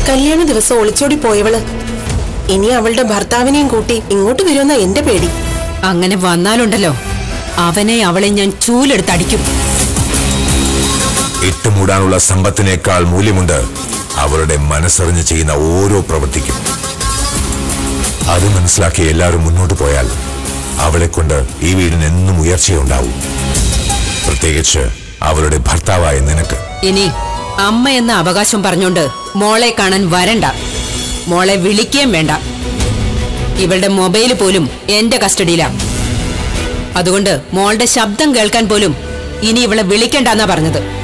കല്യാണ ദിവസം ഒളിച്ചോടി പോയവള് ഇനി അവളുടെ ഭർത്താവിനെയും കൂട്ടി ഇങ്ങോട്ട് വരുമെന്ന എന്റെ പേടി. അങ്ങനെ വന്നാലുണ്ടല്ലോ അവനെ അവളെ ഞാൻ ചൂലെടുത്തടിക്കും. ഇട്ടുമൂടാനുള്ള സമ്പത്തിനേക്കാൾ മൂല്യമുണ്ട് അവളുടെ മനസ്സറിഞ്ഞ് ചെയ്യുന്ന ഓരോ പ്രവൃത്തിക്കും. അത് മനസ്സിലാക്കി എല്ലാവരും മുന്നോട്ട് പോയാൽ അവളെ കൊണ്ട് ഈ വീടിന് എന്നും ഉയർച്ചയുണ്ടാവും. പ്രത്യേകിച്ച് അവളുടെ ഭർത്താവായ നിനക്ക്. ഇനി അമ്മ എന്ന അവകാശം പറഞ്ഞോണ്ട് മോളെ കാണാൻ വരണ്ട, മോളെ വിളിക്കുകയും വേണ്ട. ഇവളുടെ മൊബൈൽ പോലും എന്റെ കസ്റ്റഡിയിലാണ്. അതുകൊണ്ട് മോളുടെ ശബ്ദം കേൾക്കാൻ പോലും ഇനി ഇവളെ വിളിക്കണ്ടെന്നാ പറഞ്ഞത്.